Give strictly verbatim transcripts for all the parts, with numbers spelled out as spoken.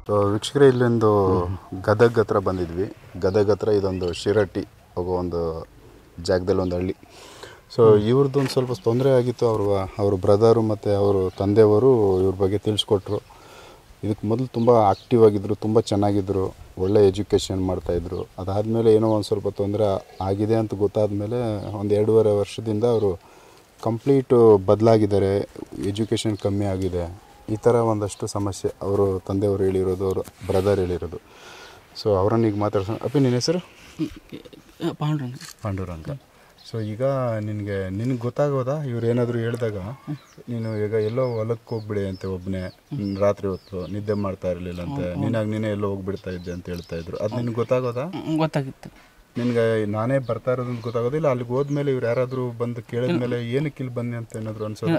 ವೀಕ್ಷಕರೇ, ಇಲ್ಲೊಂದು ಗದಗ ಹತ್ರ ಬಂದಿದ್ವಿ. ಗದಗ ಹತ್ರ ಇದೊಂದು ಶಿರಟ್ಟಿ ಹೋಗೋ ಒಂದು ಜಾಗದಲ್ಲಿ ಒಂದು ಹಳ್ಳಿ. ಸೊ ಇವ್ರದ್ದು ಒಂದು ಸ್ವಲ್ಪ ತೊಂದರೆ ಆಗಿತ್ತು. ಅವರು ಅವ್ರ ಬ್ರದರು ಮತ್ತು ಅವರು ತಂದೆಯವರು ಇವ್ರ ಬಗ್ಗೆ ತಿಳಿಸ್ಕೊಟ್ರು. ಇದಕ್ಕೆ ಮೊದಲು ತುಂಬ ಆ್ಯಕ್ಟಿವ್ ಆಗಿದ್ದರು, ತುಂಬ ಚೆನ್ನಾಗಿದ್ದರು, ಒಳ್ಳೆ ಎಜುಕೇಷನ್ ಮಾಡ್ತಾಯಿದ್ರು. ಅದಾದಮೇಲೆ ಏನೋ ಒಂದು ಸ್ವಲ್ಪ ತೊಂದರೆ ಆಗಿದೆ ಅಂತ ಗೊತ್ತಾದ ಮೇಲೆ ಒಂದು ಎರಡೂವರೆ ವರ್ಷದಿಂದ ಅವರು ಕಂಪ್ಲೀಟು ಬದಲಾಗಿದ್ದಾರೆ. ಎಜುಕೇಷನ್ ಕಮ್ಮಿ ಆಗಿದೆ, ಈ ಥರ ಒಂದಷ್ಟು ಸಮಸ್ಯೆ ಅವರು ತಂದೆಯವರು ಹೇಳಿರೋದು, ಅವರು ಬ್ರದರ್ ಹೇಳಿರೋದು. ಸೊ ಅವರನ್ನ ಈಗ ಮಾತಾಡ್ಸೋಣ. ಅಪ್ಪಿ, ನಿನ್ನ ಹೆಸರು? ಪಾಂಡುರಂಗ. ಪಾಂಡುರಂಗ. ಸೊ ಈಗ ನಿನಗೆ ನಿನಗೆ ಗೊತ್ತಾಗೋದಾ ಇವ್ರು ಏನಾದರೂ ಹೇಳಿದಾಗ ನೀನು ಈಗ ಎಲ್ಲೋ ಹೊಲಕ್ಕೆ ಹೋಗ್ಬಿಡಿ ಅಂತೆ ಒಬ್ಬನೇ ರಾತ್ರಿ ಹೊತ್ತು ನಿದ್ದೆ ಮಾಡ್ತಾ ಇರಲಿಲ್ಲ ಅಂತೆ, ನೀನಾಗ ನೀನೇ ಎಲ್ಲೋ ಹೋಗ್ಬಿಡ್ತಾ ಇದ್ದೆ ಅಂತ ಹೇಳ್ತಾ ಇದ್ರು. ಅದು ನಿನಗೆ ಗೊತ್ತಾಗೋದಾ? ಗೊತ್ತಾಗಿತ್ತು. ನಿನಗೆ ನಾನೇ ಬರ್ತಾ ಇರೋದಂತ ಗೊತ್ತಾಗೋದಿಲ್ಲ, ಅಲ್ಲಿಗೆ ಹೋದ್ಮೇಲೆ ಇವ್ರು ಯಾರಾದರೂ ಬಂದು ಕೇಳಿದ್ಮೇಲೆ ಏನಕ್ಕೆ ಇಲ್ಲಿ ಬನ್ನಿ ಅಂತ ಏನಾದರೂ ಅನ್ಸೋದು?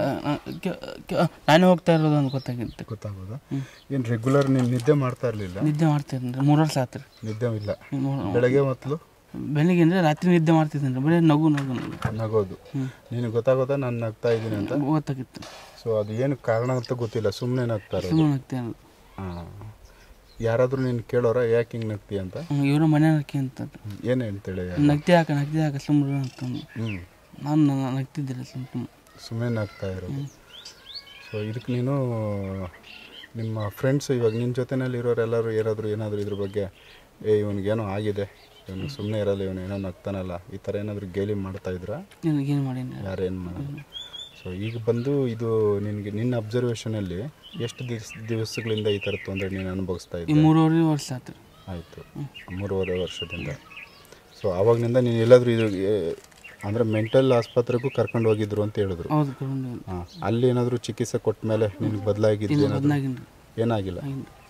ನಾನೇ ಹೋಗ್ತಾ ಇರೋದು ಅಂತ ಗೊತ್ತಾಗಿತ್ತು. ಗೊತ್ತಾಗೋದಾ? ಏನು ರೆಗ್ಯುಲರ್ ನೀನು ನಿದ್ದೆ ಮಾಡ್ತಾ ಇರಲಿಲ್ಲ? ನಿದ್ದೆ ಮಾಡ್ತಿದ್ದೆ, ಮೂರು ವರ್ಷ ಆತ್ರಿ ನಿದ್ದೆ ಇಲ್ಲ. ಬೆಳಗ್ಗೆ ಮೊದಲು ಬೆಳಿಗ್ಗೆ ಅಂದರೆ ರಾತ್ರಿ ನಿದ್ದೆ ಮಾಡ್ತಿದ್ದೆ, ಬರೀ ನಗು ನಗು ನಗೋದು. ನಿನಗೆ ಗೊತ್ತಾಗೋದಾ ನಾನು ನಗ್ತಾ ಇದ್ದೀನಿ ಅಂತ? ಗೊತ್ತಾಗಿತ್ತು. ಸೊ ಅದು ಏನು ಕಾರಣ ಅಂತ ಗೊತ್ತಿಲ್ಲ, ಸುಮ್ಮನೆ ನಗ್ತಾ ಇರೋದು. ಸುಮ್ಮನೆ ನಗ್ತಾ ಇರೋದು. ಹಾಂ. ಯಾರಾದರೂ ನೀನು ಕೇಳೋರ ಯಾಕೆ ಹಿಂಗೆ ನಗ್ತಿ ಅಂತ? ಇವರು ಮನೆ ನಗ್ತಿ ಅಂತ. ಏನು ಹೇಳ್ತೇಳಿ? ನಗ್ತಿ ಹಾಕ ನಗ್ತಿ ಹಾಕ ಸುಮ್ಮನೆ ಅಂತ. ಹ್ಞೂ. ನಾನು ನಗ್ತಿದ್ದಿಲ್ಲ, ಸುಮ್ಮನೆ ಸುಮ್ಮನೆ ನಗ್ತಾ ಇರೋದು. ಸೊ ಇದಕ್ಕೆ ನೀನು ನಿಮ್ಮ ಫ್ರೆಂಡ್ಸ್ ಇವಾಗ ನಿನ್ನ ಜೊತೆಯಲ್ಲಿ ಇರೋರೆಲ್ಲರೂ ಏನಾದರೂ ಏನಾದರೂ ಇದ್ರ ಬಗ್ಗೆ ಏ ಇವನಿಗೇನೋ ಆಗಿದೆ, ಇವನು ಸುಮ್ಮನೆ ಇರಲ್ಲ, ಇವನು ಏನೋ ನಗ್ತಾನಲ್ಲ, ಈ ಥರ ಏನಾದರೂ ಗೇಲಿ ಮಾಡ್ತಾಯಿದ್ರಾ? ಏನು ಮಾಡಿ ಯಾರೇನು ಮಾಡೋದು? ಸೊ ಈಗ ಬಂದು ಇದು ನಿನಗೆ ನಿನ್ನ ಅಬ್ಸರ್ವೇಷನಲ್ಲಿ ಎಷ್ಟು ದಿವಸ ದಿವಸಗಳಿಂದ ಈ ಥರ ತೊಂದರೆ ನೀನು ಅನುಭವಿಸ್ತಾ ಇದ್ದೆ? ಮೂರುವರೆ ವರ್ಷ ಆಯ್ತು. ಆಯಿತು, ಮೂರುವರೆ ವರ್ಷದಿಂದ. ಸೊ ಆವಾಗನಿಂದ ನೀನು ಎಲ್ಲಾದರೂ ಇದು ಅಂದರೆ ಮೆಂಟಲ್ ಆಸ್ಪತ್ರೆಗೂ ಕರ್ಕೊಂಡು ಹೋಗಿದ್ರು ಅಂತ ಹೇಳಿದ್ರು. ಹೌದು. ಹಾಂ. ಅಲ್ಲಿ ಏನಾದರೂ ಚಿಕಿತ್ಸೆ ಕೊಟ್ಟ ಮೇಲೆ ನಿನಗೆ ಬದಲಾಗಿದ್ದು ಏನಾಗಿಲ್ಲ?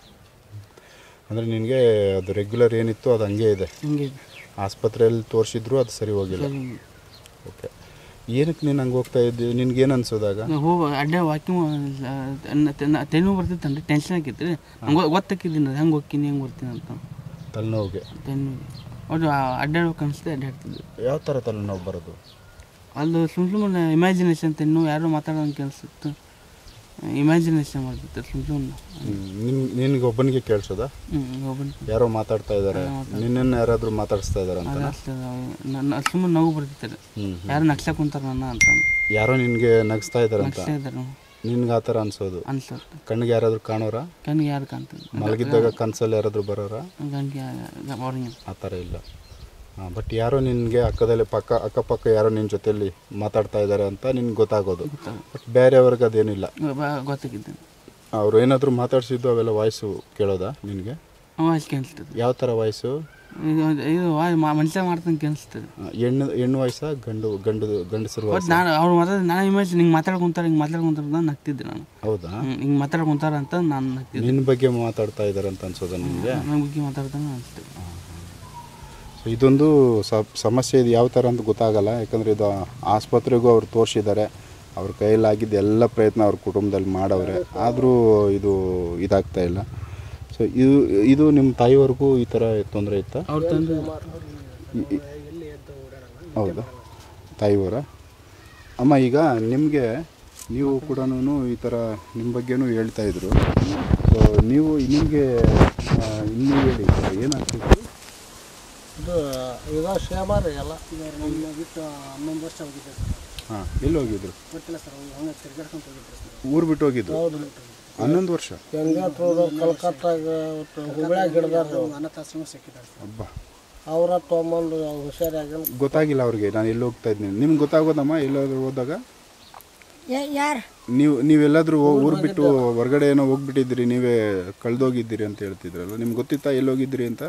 ಅಂದರೆ ನಿನಗೆ ಅದು ರೆಗ್ಯುಲರ್ ಏನಿತ್ತು ಅದು ಹಂಗೆ ಇದೆ? ಆಸ್ಪತ್ರೆಯಲ್ಲಿ ತೋರಿಸಿದ್ರು ಅದು ಸರಿ ಹೋಗಿಲ್ಲ? ಓಕೆ. ಏನಕ್ಕೆ ನೀನು ಹಂಗೆ ಹೋಗ್ತಾ ಇದ್ದಿ? ನಿನ್ಗೇನು ಅನ್ಸೋದಾಗ? ಹೋಗಿ ಅಡ್ಡ ವಾಕಿಂಗ್ ತೆನು ಬರ್ತಿತ್ತಂದ್ರೆ ಟೆನ್ಷನ್ ಆಗಿತ್ತು ರೀ. ಹಂಗೆ ಗೊತ್ತಾಕಿದ್ದೀನಿ ಹೆಂಗೆ ಹೋಗ್ತೀನಿ ಹೆಂಗೆ ಬರ್ತೀನಿ ಅಂತ. ತಲೆನೋವಿಗೆ? ತೆನ್ನೋವಿಗೆ ಅದು ಅಡ್ಡಾಡ್ಬೇಕು ಅನಿಸುತ್ತೆ, ಅಡ್ಡಾಡ್ತಿದ್ದೆ. ಯಾವ ಥರ ತಲೆನೋವು ಬರೋದು? ಅದು ಸುಮ್ಮ ಸುಮ್ಮನೆ ಇಮ್ಯಾಜಿನೇಷನ್, ತೆನ್ನು ಯಾರು ಮಾತಾಡೋಂಗೆ ಅನಿಸುತ್ತೆ, ಇಮ್ಯಾಜಿನೇಷನ್ ಮಾಡ್ತಿತ್ತು ಸುಮ್ಮ ಸುಮ್ಮನೆ. ನಿನ್ ನಿನಗೆ ಒಬ್ಬನಿಗೆ ಕೇಳಿಸೋದಾ? ಹ್ಞೂ, ಒಬ್ಬನ ಯಾರೋ ಮಾತಾಡ್ತಾ ಇದ್ದಾರೆ, ನಿನ್ನನ್ನು ಯಾರಾದರೂ ಮಾತಾಡಿಸ್ತಾ ಇದ್ದಾರೆ ಅಂತ? ನನ್ನ ಸುಮ್ಮನೆ ನಗು ಬರ್ತಿದ್ದಾರೆ, ಯಾರು ನಗ್ಸಕ್ಕೆ ಕುಂತಾರ ನನ್ನ ಅಂತ. ಯಾರೋ ನಿನಗೆ ನಗಿಸ್ತಾ ಇದ್ದಾರೆ ಅಂತ ಇದ್ದಾರೆ ನಿನ್ಗೆ ಆ ಥರ ಅನ್ಸೋದು? ಅನ್ಸುತ್ತೆ. ಕಣ್ಣಿಗೆ ಯಾರಾದರೂ ಕಾಣೋರ? ಕಣ್ಣಿಗೆ ಯಾರು ಕಾಣ್ತಾರೆ? ಮಲಗಿದ್ದಾಗ ಕನಸಲ್ಲಿ ಯಾರಾದರೂ ಬರೋರ? ಕಣ್ಣಿಗೆ ಆ ಥರ ಇಲ್ಲ. ಹಾಂ. ಬಟ್ ಯಾರೋ ನಿನಗೆ ಅಕ್ಕದಲ್ಲಿ ಪಕ್ಕ ಅಕ್ಕಪಕ್ಕ ಯಾರೋ ನಿನ್ನ ಜೊತೆಯಲ್ಲಿ ಮಾತಾಡ್ತಾ ಇದ್ದಾರೆ ಅಂತ ನಿನ್ಗೆ ಗೊತ್ತಾಗೋದು. ಬಟ್ ಬೇರೆಯವ್ರಿಗೆ ಅದೇನಿಲ್ಲ? ಗೊತ್ತಾಗಿದ್ದೆ. ಅವರು ಏನಾದರೂ ಮಾತಾಡ್ಸಿದ್ದು ಅವೆಲ್ಲ ವಾಯ್ಸು ಕೇಳೋದಾ ನಿನಗೆ? ವಾಯ್ಸ್ ಕೇಳಿಸ್ತದೆ. ಯಾವ ಥರ ವಾಯ್ಸು? ಇದು ಮನುಷ್ಯ ಮಾಡ್ತಂಗೆ ಕೇಳಿಸ್ತದೆ. ಹೆಣ್ಣು ಹೆಣ್ಣು ವಾಯ್ಸಾ ಗಂಡು ಗಂಡು ಗಂಡಸರು ವಾಯ್ಸ್? ನಾನು ಅವ್ರು ಮಾತಾಡ ನಾನು ಇಮೇಜ್ ಹಿಂಗೆ ಮಾತಾಡ್ಕೊಂತಾರೆ ಹಿಂಗೆ ಮಾತಾಡ್ಕೊಂತಾರೆ ನಾನು ನಗ್ತಿದ್ದೆ. ನಾನು ಹೌದಾ? ಹಿಂಗೆ ಮಾತಾಡ್ಕೊಂತಾರ ಅಂತ ನಾನು ನಗ್ತಿದ್ದೆ. ನಿನ್ನ ಬಗ್ಗೆ ಮಾತಾಡ್ತಾ ಇದ್ದಾರೆ ಅಂತ ಅನ್ಸೋದ ನಿಮಗೆ? ನನ್ನ ಬಗ್ಗೆ ಮಾತಾಡ್ತಾನೆ ಅನಿಸ್ತದೆ. ಸೊ ಇದೊಂದು ಸಮಸ್ಯೆ ಇದು ಯಾವ ಥರ ಅಂತ ಗೊತ್ತಾಗಲ್ಲ. ಯಾಕಂದರೆ ಇದು ಆಸ್ಪತ್ರೆಗೂ ಅವ್ರು ತೋರಿಸಿದ್ದಾರೆ, ಅವ್ರ ಕೈಯಲ್ಲಾಗಿದ್ದು ಎಲ್ಲ ಪ್ರಯತ್ನ ಅವ್ರ ಕುಟುಂಬದಲ್ಲಿ ಮಾಡವ್ರೆ, ಆದರೂ ಇದು ಇದಾಗ್ತಾ ಇಲ್ಲ. ಸೊ ಇದು ಇದು ನಿಮ್ಮ ತಾಯಿಯವ್ರಿಗೂ ಈ ಥರ ತೊಂದರೆ ಇತ್ತಾ? ಅವ್ರ ತಂದೆ. ಹೌದಾ? ತಾಯಿಯವರ? ಅಮ್ಮ, ಈಗ ನಿಮಗೆ ನೀವು ಕೂಡ ಈ ಥರ ನಿಮ್ಮ ಬಗ್ಗೆನೂ ಹೇಳ್ತಾಯಿದ್ರು. ಸೊ ನೀವು ನಿಮಗೆ ಇನ್ನೂ ಹೇಳಿ ಏನಾಗ್ತಿತ್ತು? ಇದು ಈಗ ಶೇಮಾರಿ ಎಲ್ಲ ಬಿಟ್ಟು ಹನ್ನೊಂದು ವರ್ಷ ಹೋಗಿದ್ದೆ ಸರ್. ಹಾಂ. ಎಲ್ಲಿ ಹೋಗಿದ್ರು? ಗೊತ್ತಿಲ್ಲ ಸರ್, ಹಂಗೆ ತಿರ್ಗಾಡ್ಕೊಂತ ಹೋಗಿದ್ರು ಸರ್. ಊರು ಬಿಟ್ಟು ಹೋಗಿದ್ದು? ಹೌದು. ಹನ್ನೊಂದು ವರ್ಷ? ಹೆಂಗೆ ಕಲ್ಕತ್ತಾಗ ಹುಬ್ಳ್ಯಾಗ ಹಿಡ್ದಾರ ಅನಾಥಾಶ್ರಮ ಸಿಕ್ಕಿದ್ದಾರೆ ಸರ್. ಹಬ್ಬ. ಅವರ ತೊಗೊಂಬಂದು ಹುಷಾರಾಗಿ ಗೊತ್ತಾಗಿಲ್ಲ ಅವ್ರಿಗೆ ನಾನು ಎಲ್ಲಿ ಹೋಗ್ತಾ ಇದ್ದೀನಿ. ನಿಮ್ಗೆ ಗೊತ್ತಾಗೋದಮ್ಮ ಎಲ್ಲಾದರೂ ಹೋದಾಗ? ಯಾರು ನೀವು ನೀವೆಲ್ಲಾದರೂ ಊರು ಬಿಟ್ಟು ಹೊರಗಡೆ ಏನೋ ಹೋಗ್ಬಿಟ್ಟಿದ್ದೀರಿ, ನೀವೇ ಕಳೆದೋಗಿದ್ದೀರಿ ಅಂತ ಹೇಳ್ತಿದ್ರಲ್ಲ, ನಿಮ್ಗೆ ಗೊತ್ತಿತ್ತಾ ಎಲ್ಲಿ ಹೋಗಿದ್ರಿ ಅಂತ?